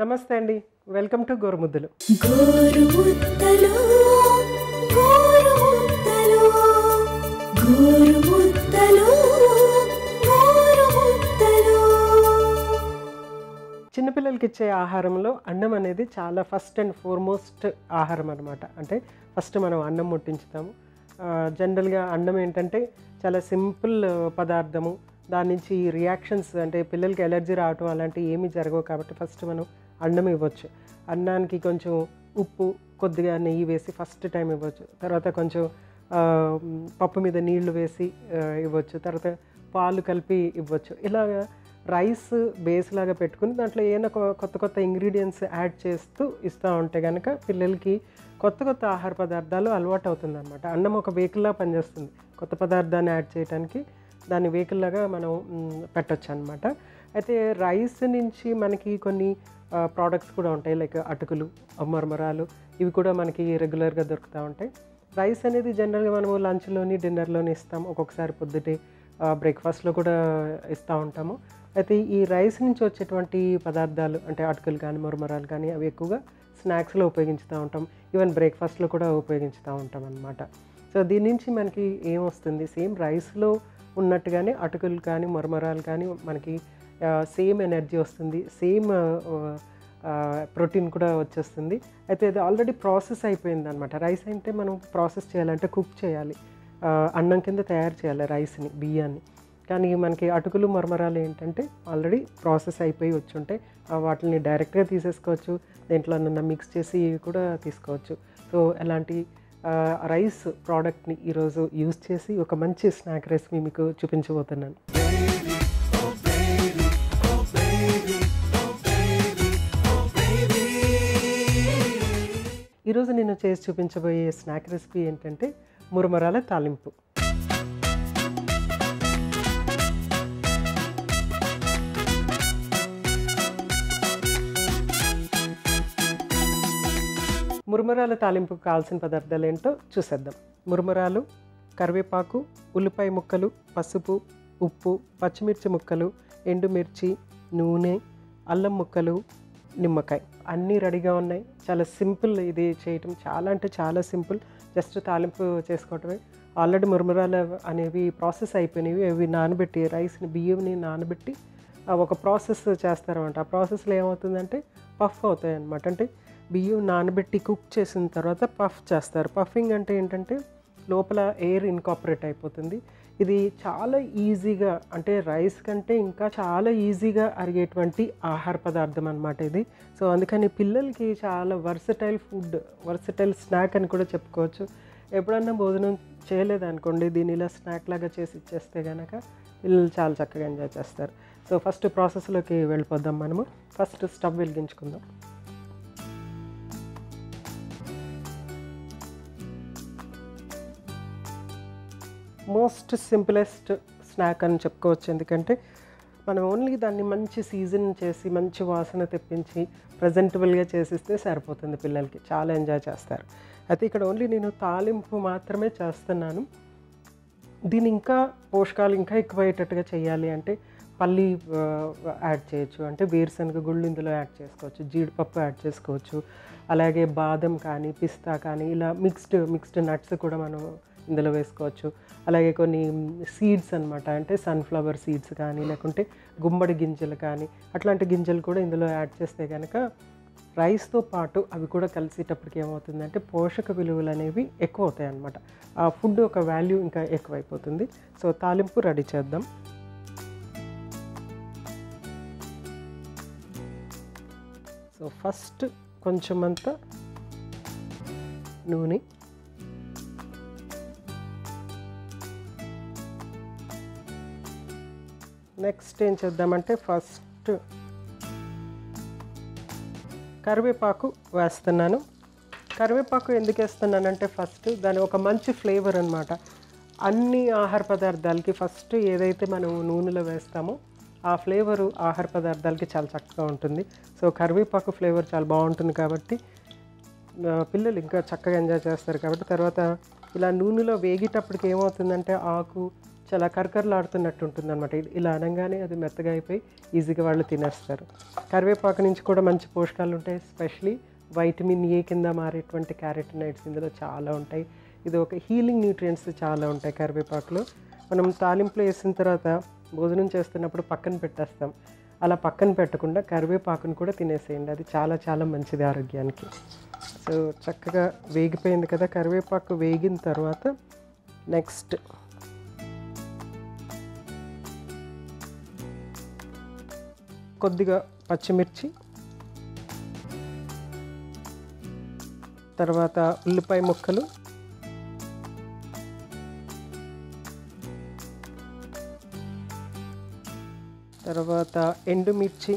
నమస్తే అండి. Welcome to Gorumuddalu. Gorumuddalu Gorumuddalu Gorumuddalu Gorumuddalu. చిన్నపిల్లలకి ఇచ్చే ఆహారంలో అన్నం అనేది చాలా ఫస్ట్ అండ్ ఫార్మోస్ట్ ఆహారం అనమాట. అంటే ఫస్ట్ మనం అన్నం ముట్టించుతాము. జనరల్గా అన్నం ఏంటంటే చాలా సింపుల్ పదార్థము. దాని నుంచి రియాక్షన్స్ అంటే పిల్లలకి ఎలర్జీ రావటం అలాంటివి ఏమీ జరగవు కాబట్టి ఫస్ట్ మనం అన్నం ఇవ్వచ్చు. అన్నానికి కొంచెం ఉప్పు, కొద్దిగా నెయ్యి వేసి ఫస్ట్ టైం ఇవ్వచ్చు. తర్వాత కొంచెం పప్పు మీద నీళ్లు వేసి ఇవ్వచ్చు. తర్వాత పాలు కలిపి ఇవ్వచ్చు. ఇలాగా రైస్ బేస్ లాగా పెట్టుకుని దాంట్లో ఏమైనా కొత్త కొత్త ఇంగ్రీడియంట్స్ యాడ్ చేస్తూ ఇస్తూ ఉంటే కనుక పిల్లలకి కొత్త కొత్త ఆహార పదార్థాలు అలవాటు అవుతుంది అనమాట. అన్నం ఒక వెహికల్లా పనిచేస్తుంది. కొత్త పదార్థాన్ని యాడ్ చేయడానికి దాన్ని వెహికల్లాగా మనం పెట్టచ్చు అనమాట. అయితే రైస్ నుంచి మనకి కొన్ని ప్రోడక్ట్స్ కూడా ఉంటాయి. లైక్ అటుకులు, మరమరాలు, ఇవి కూడా మనకి రెగ్యులర్గా దొరుకుతూ ఉంటాయి. రైస్ అనేది జనరల్గా మనము లంచ్లోని డిన్నర్లోని ఇస్తాం. ఒక్కొక్కసారి పొద్దుటే బ్రేక్ఫాస్ట్లో కూడా ఇస్తూ ఉంటాము. అయితే ఈ రైస్ నుంచి వచ్చేటువంటి పదార్థాలు అంటే అటుకులు కానీ మరమరాలు కానీ అవి ఎక్కువగా స్నాక్స్లో ఉపయోగించుతూ ఉంటాం. ఈవెన్ బ్రేక్ఫాస్ట్లో కూడా ఉపయోగించుతూ ఉంటాం అన్నమాట. సో దీని నుంచి మనకి ఏమొస్తుంది, సేమ్ రైస్లో ఉన్నట్టుగానే అటుకులు కానీ మరమరాలు కానీ మనకి సేమ్ ఎనర్జీ వస్తుంది, సేమ్ ప్రోటీన్ కూడా వచ్చేస్తుంది. అయితే అది ఆల్రెడీ ప్రాసెస్ అయిపోయింది అనమాట. రైస్ అంటే మనం ప్రాసెస్ చేయాలంటే కుక్ చేయాలి, అన్నం కింద తయారు చేయాలి రైస్ని, బియ్యాన్ని. కానీ మనకి అటుకులు మరమరాలు ఏంటంటే ఆల్రెడీ ప్రాసెస్ అయిపోయి వచ్చి ఉంటాయి. వాటిని డైరెక్ట్గా తీసేసుకోవచ్చు, దేంట్లో నన్ను మిక్స్ చేసి కూడా తీసుకోవచ్చు. సో అలాంటి రైస్ ప్రోడక్ట్ని ఈరోజు యూజ్ చేసి ఒక మంచి స్నాక్ రెసిపీ మీకు చూపించబోతున్నాను. ఈరోజు నేను చేసి చూపించబోయే స్నాక్ రెసిపీ ఏంటంటే మురమరాల తాలింపు. మురమరాల తాలింపుకు కావాల్సిన పదార్థాలు ఏంటో చూసేద్దాం. మురమరాలు, కరివేపాకు, ఉల్లిపాయ ముక్కలు, పసుపు, ఉప్పు, పచ్చిమిర్చి ముక్కలు, ఎండుమిర్చి, నూనె, అల్లం ముక్కలు, నిమ్మకాయ అన్నీ రెడీగా ఉన్నాయి. చాలా సింపుల్ ఇది చేయటం, చాలా అంటే చాలా సింపుల్. జస్ట్ తాలింపు చేసుకోవటమే. ఆల్రెడీ మురమరాలు అనేవి ప్రాసెస్ అయిపోయినవి. అవి నానబెట్టి రైస్ని, బియ్యంని నానబెట్టి ఒక ప్రాసెస్ చేస్తారన్నమాట. ఆ ప్రాసెస్లో ఏమవుతుందంటే పఫ్ అవుతాయి అన్నమాట. అంటే బియ్యం నానబెట్టి కుక్ చేసిన తర్వాత పఫ్ చేస్తారు. పఫింగ్ అంటే ఏంటంటే లోపల ఎయిర్ ఇన్కాపరేట్ అయిపోతుంది. ఇది చాలా ఈజీగా, అంటే రైస్ కంటే ఇంకా చాలా ఈజీగా అరిగేటువంటి ఆహార పదార్థం అన్నమాట ఇది. సో అందుకని పిల్లలకి చాలా వర్సటైల్ ఫుడ్, వర్సటైల్ స్నాక్ అని కూడా చెప్పుకోవచ్చు. ఎప్పుడన్నా భోజనం చేయలేదనుకోండి, దీన్ని ఇలా స్నాక్ లాగా చేసి ఇచ్చేస్తే కనుక పిల్లలు చాలా చక్కగా ఎంజాయ్ చేస్తారు. సో ఫస్ట్ ప్రాసెస్లోకి వెళ్ళిపోద్దాం మనము. ఫస్ట్ స్టవ్ వెలిగించుకుందాం. మోస్ట్ సింపులెస్ట్ స్నాక్ అని చెప్పుకోవచ్చు. ఎందుకంటే మనం ఓన్లీ దాన్ని మంచి సీజన్ చేసి మంచి వాసన తెప్పించి ప్రజెంటబుల్గా చేసిస్తే సరిపోతుంది. పిల్లలకి చాలా ఎంజాయ్ చేస్తారు. అయితే ఇక్కడ ఓన్లీ నేను తాలింపు మాత్రమే చేస్తున్నాను. దీన్ని ఇంకా పోషకాలు ఇంకా ఎక్కువయ్యేటట్టుగా చేయాలి అంటే పల్లి యాడ్ చేయొచ్చు, అంటే వేరుశనగ గుళ్ళు ఇందులో యాడ్ చేసుకోవచ్చు, జీడిపప్పు యాడ్ చేసుకోవచ్చు, అలాగే బాదం కానీ పిస్తా కానీ ఇలా మిక్స్డ్ నట్స్ కూడా మనం ఇందులో వేసుకోవచ్చు. అలాగే కొన్ని సీడ్స్ అనమాట, అంటే సన్ఫ్లవర్ సీడ్స్ కానీ లేకుంటే గుమ్మడి గింజలు కానీ అట్లాంటి గింజలు కూడా ఇందులో యాడ్ చేస్తే కనుక రైస్తో పాటు అవి కూడా కలిసేటప్పటికి ఏమవుతుందంటే పోషక విలువలు అనేవి ఎక్కువ అవుతాయి అన్నమాట. ఆ ఫుడ్ ఒక వాల్యూ ఇంకా ఎక్కువైపోతుంది. సో తాలింపు రెడీ చేద్దాం. సో ఫస్ట్ కొంచెం అంతా నూనె, నెక్స్ట్ ఏం చేద్దామంటే ఫస్ట్ కరివేపాకు వేస్తున్నాను. కరివేపాకు ఎందుకు వేస్తున్నానంటే ఫస్ట్ దాని ఒక మంచి ఫ్లేవర్ అనమాట. అన్ని ఆహార పదార్థాలకి ఫస్ట్ ఏదైతే మనం నూనెలో వేస్తామో ఆ ఫ్లేవరు ఆహార పదార్థాలకి చాలా చక్కగా ఉంటుంది. సో కరివేపాకు ఫ్లేవర్ చాలా బాగుంటుంది కాబట్టి పిల్లలు ఇంకా చక్కగా ఎంజాయ్ చేస్తారు. కాబట్టి తర్వాత ఇలా నూనెలో వేగేటప్పటికి ఏమవుతుందంటే ఆకు చాలా కరకరలాడుతున్నట్టు ఉంటుందన్నమాట. ఇలా అనగానే అది మెత్తగా అయిపోయి ఈజీగా వాళ్ళు తినేస్తారు. కరివేపాకు నుంచి కూడా మంచి పోషకాలు ఉంటాయి. ఎస్పెషలీ వైటమిన్ ఏ కింద మారేటువంటి క్యారోటినాయిడ్స్ ఇందులో చాలా ఉంటాయి. ఇది ఒక హీలింగ్ న్యూట్రియంట్స్ చాలా ఉంటాయి కరివేపాకులో. మనం తాలింపులో వేసిన తర్వాత భోజనం చేస్తున్నప్పుడు పక్కన పెట్టేస్తాం. అలా పక్కన పెట్టకుండా కరివేపాకును కూడా తినేసేయండి. అది చాలా చాలా మంచిది ఆరోగ్యానికి. సో చక్కగా వేగిపోయింది కదా కరివేపాకు. వేగిన తర్వాత నెక్స్ట్ కొద్దిగా పచ్చిమిర్చి, తర్వాత ఉల్లిపాయ ముక్కలు, తర్వాత ఎండుమిర్చి.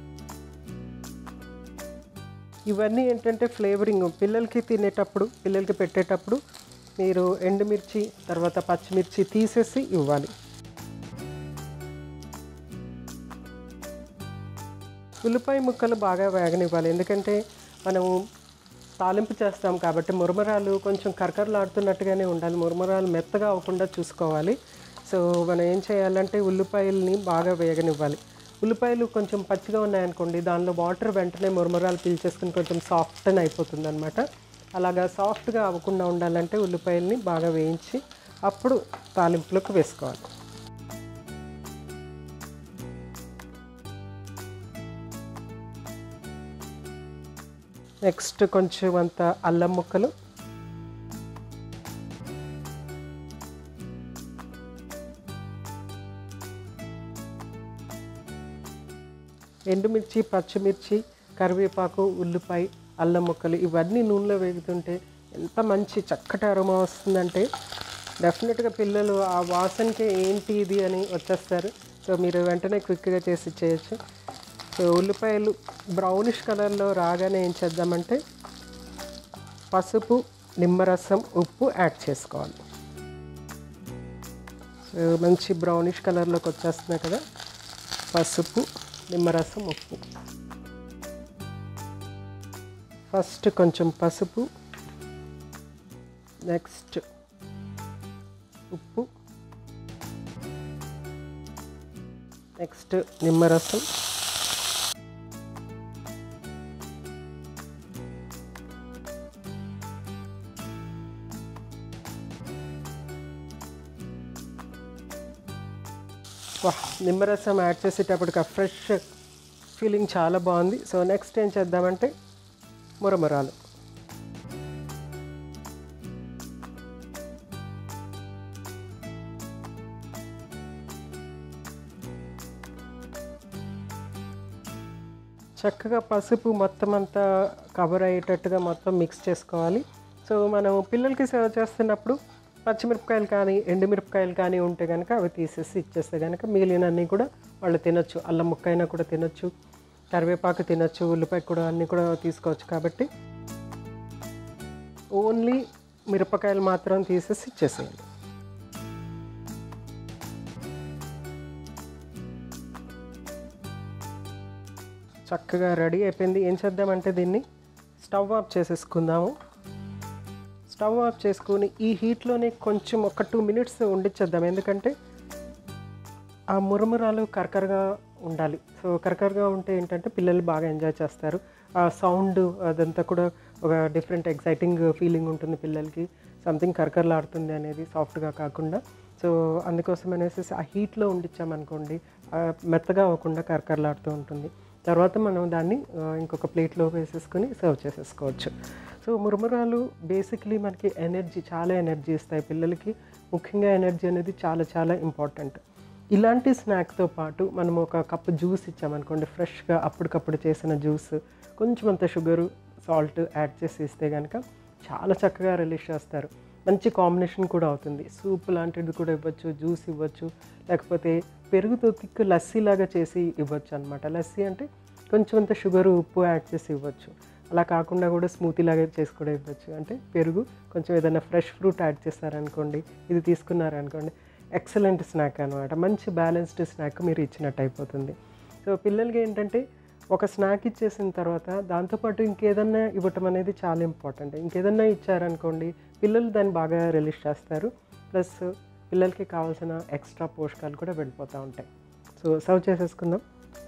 ఇవన్నీ ఏంటంటే ఫ్లేవరింగ్. పిల్లలకి పెట్టేటప్పుడు మీరు ఎండుమిర్చి తర్వాత పచ్చిమిర్చి తీసేసి ఇవ్వాలి. ఉల్లిపాయ ముక్కలు బాగా వేగనివ్వాలి, ఎందుకంటే మనము తాలింపు చేస్తాం కాబట్టి మురమరాలు కొంచెం కరకరలాడుతున్నట్టుగానే ఉండాలి. మురమరాలు మెత్తగా అవ్వకుండా చూసుకోవాలి. సో మనం ఏం చేయాలంటే ఉల్లిపాయలని బాగా వేగనివ్వాలి. ఉల్లిపాయలు కొంచెం పచ్చిగా ఉన్నాయనుకోండి, దానిలో వాటర్ వెంటనే మురమరాలు పీల్చేసుకుని కొంచెం సాఫ్ట్ అని అయిపోతుంది అనమాట. అలాగా సాఫ్ట్గా అవ్వకుండా ఉండాలంటే ఉల్లిపాయలని బాగా వేయించి అప్పుడు తాలింపులోకి వేసుకోవాలి. నెక్స్ట్ కొంచెం అంత అల్లం ముక్కలు, ఎండుమిర్చి, పచ్చిమిర్చి, కరివేపాకు, ఉల్లిపాయ, అల్లం ముక్కలు ఇవన్నీ నూనెలో వేగుతుంటే ఎంత మంచి చక్కటి అరోమా వస్తుందంటే డెఫినెట్గా పిల్లలు ఆ వాసనకి ఏంటి ఇది అని వచ్చేస్తారు. సో మీరు వెంటనే క్విక్గా చేసి ఇచ్చేయచ్చు. సో ఉల్లిపాయలు బ్రౌనిష్ కలర్లో రాగానే ఏం చేద్దామంటే పసుపు, నిమ్మరసం, ఉప్పు యాడ్ చేసుకోవాలి. సో మంచి బ్రౌనిష్ కలర్లోకి వచ్చేస్తున్నాయి కదా. పసుపు, నిమ్మరసం, ఉప్పు. ఫస్ట్ కొంచెం పసుపు, నెక్స్ట్ ఉప్పు, నెక్స్ట్ నిమ్మరసం, నిమ్మరసం యాడ్ చేసేటప్పటికి ఆ ఫ్రెష్ ఫీలింగ్ చాలా బాగుంది. సో నెక్స్ట్ ఏం చేద్దామంటే మురమురాలు. చక్కగా పసుపు మొత్తం అంతా కవర్ అయ్యేటట్టుగా మొత్తం మిక్స్ చేసుకోవాలి. సో మనం పిల్లలకి సర్వ్ చేస్తున్నప్పుడు పచ్చిమిరపకాయలు కానీ ఎండుమిరపకాయలు కానీ ఉంటే కనుక అవి తీసేసి ఇచ్చేస్తే కనుక మిగిలినన్నీ కూడా వాళ్ళు తినొచ్చు. అల్లం ముక్క అయినా కూడా తినొచ్చు, కరివేపాకు తినొచ్చు, ఉల్లిపాయ కూడా అన్నీ కూడా తీసుకోవచ్చు. కాబట్టి ఓన్లీ మిరపకాయలు మాత్రం తీసేసి ఇచ్చేసేయండి. చక్కగా రెడీ అయిపోయింది. ఏం చేద్దామంటే దీన్ని స్టవ్ ఆఫ్ చేసేసుకుందాము. స్టవ్ ఆఫ్ చేసుకొని ఈ హీట్లోనే కొంచెం ఒక 2 minutes ఉండిచ్చేద్దాం, ఎందుకంటే ఆ మురమురాలు కరకరగా ఉండాలి. సో కరకరగా ఉంటే ఏంటంటే పిల్లలు బాగా ఎంజాయ్ చేస్తారు. ఆ సౌండ్ అదంతా కూడా ఒక డిఫరెంట్ ఎక్సైటింగ్ ఫీలింగ్ ఉంటుంది పిల్లలకి. సంథింగ్ కరకరలాడుతుంది అనేది, సాఫ్ట్గా కాకుండా. సో అందుకోసం అనేసి ఆ హీట్లో ఉండిచ్చామనుకోండి మెత్తగా అవ్వకుండా కరకరలాడుతూ ఉంటుంది. తర్వాత మనం దాన్ని ఇంకొక ప్లేట్లో వేసేసుకొని సర్వ్ చేసేసుకోవచ్చు. సో మురమురాలు బేసిక్లీ మనకి ఎనర్జీ, చాలా ఎనర్జీ ఇస్తాయి పిల్లలకి. ముఖ్యంగా ఎనర్జీ అనేది చాలా చాలా ఇంపార్టెంట్. ఇలాంటి స్నాక్తో పాటు మనం ఒక కప్పు జ్యూస్ ఇచ్చామనుకోండి, ఫ్రెష్గా అప్పటికప్పుడు చేసిన జ్యూస్, కొంచెం అంత షుగరు, సాల్ట్ యాడ్ చేసి ఇస్తే కనుక చాలా చక్కగా రిలీజ్ చేస్తారు. మంచి కాంబినేషన్ కూడా అవుతుంది. సూప్ లాంటిది కూడా ఇవ్వచ్చు, జ్యూస్ ఇవ్వచ్చు, లేకపోతే పెరుగుతో తిక్కు లస్సీలాగా చేసి ఇవ్వచ్చు అనమాట. లస్సీ అంటే కొంచెం అంత షుగరు, ఉప్పు యాడ్ చేసి ఇవ్వచ్చు. అలా కాకుండా కూడా స్మూతీ లాగా చేసి కూడా ఇవ్వచ్చు. అంటే పెరుగు కొంచెం ఏదైనా ఫ్రెష్ ఫ్రూట్ యాడ్ చేస్తారనుకోండి, ఇది తీసుకున్నారనుకోండి, ఎక్సలెంట్ స్నాక్ అనమాట. మంచి బ్యాలెన్స్డ్ స్నాక్ మీరు ఇచ్చినట్టు అయిపోతుంది. సో పిల్లలకి ఏంటంటే ఒక స్నాక్ ఇచ్చేసిన తర్వాత దాంతోపాటు ఇంకేదన్నా ఇవ్వటం అనేది చాలా ఇంపార్టెంట్. ఇంకేదన్నా ఇచ్చారనుకోండి పిల్లలు దాన్ని బాగా రిలీజ్ చేస్తారు. ప్లస్ పిల్లలకి కావాల్సిన ఎక్స్ట్రా పోషకాలు కూడా వెళ్ళిపోతూ ఉంటాయి. సో సర్వ్ చేసేసుకుందాం.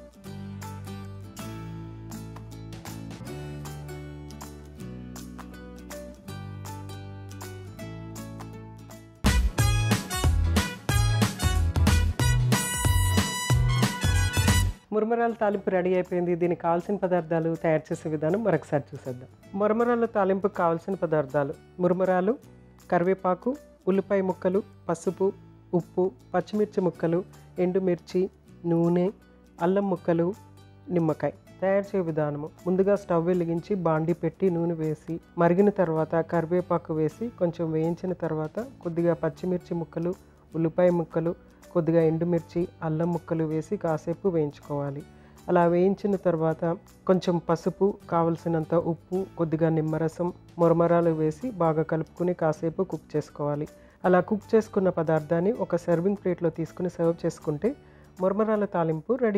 మురమరాల తాలింపు రెడీ అయిపోయింది. దీనికి కావాల్సిన పదార్థాలు, తయారు చేసే విధానం మరొకసారి చూసేద్దాం. మురమరాల తాలింపుకి కావాల్సిన పదార్థాలు: మురమరాలు, కరివేపాకు, ఉల్లిపాయ ముక్కలు, పసుపు, ఉప్పు, పచ్చిమిర్చి ముక్కలు, ఎండుమిర్చి, నూనె, అల్లం ముక్కలు, నిమ్మకాయ. తయారు చేసే విధానము: ముందుగా స్టవ్ వెలిగించి బాండి పెట్టి నూనె వేసి మరిగిన తర్వాత కరివేపాకు వేసి కొంచెం వేయించిన తర్వాత కొద్దిగా పచ్చిమిర్చి ముక్కలు, ఉల్లిపాయ ముక్కలు, కొద్దిగా ఎండుమిర్చి, అల్లం ముక్కలు వేసి కాసేపు వేయించుకోవాలి. అలా వేయించిన తర్వాత కొంచెం పసుపు, కావలసినంత ఉప్పు, కొద్దిగా నిమ్మరసం, మురమరాలు వేసి బాగా కలుపుకుని కాసేపు కుక్ చేసుకోవాలి. అలా కుక్ చేసుకున్న పదార్థాన్ని ఒక సర్వింగ్ ప్లేట్లో తీసుకుని సర్వ్ చేసుకుంటే మురమరాల తాలింపు రెడీ.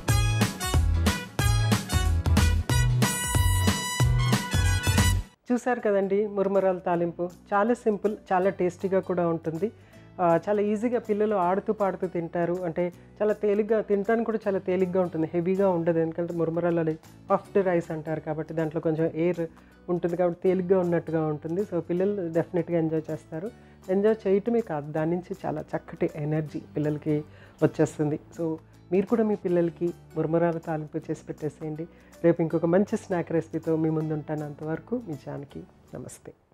చూసారు కదండి మురమరాల తాలింపు. చాలా సింపుల్, చాలా టేస్టీగా కూడా ఉంటుంది. చాలా ఈజీగా పిల్లలు ఆడుతూ పాడుతూ తింటారు. అంటే చాలా తేలిగ్గా తినడానికి కూడా చాలా తేలిగ్గా ఉంటుంది, హెవీగా ఉండదు. ఎందుకంటే మురమరాలు అది పఫ్డ్ రైస్ అంటారు కాబట్టి దాంట్లో కొంచెం ఎయిర్ ఉంటుంది కాబట్టి తేలిగ్గా ఉన్నట్టుగా ఉంటుంది. సో పిల్లలు డెఫినెట్గా ఎంజాయ్ చేస్తారు. ఎంజాయ్ చేయటమే కాదు, దాని నుంచి చాలా చక్కటి ఎనర్జీ పిల్లలకి వచ్చేస్తుంది. సో మీరు కూడా మీ పిల్లలకి మురమరాల తాలింపు చేసి పెట్టేసేయండి. రేపు ఇంకొక మంచి స్నాక్ రెసిపీతో మీ ముందు ఉంటాను. అంతవరకు మీ జానకి. నమస్తే.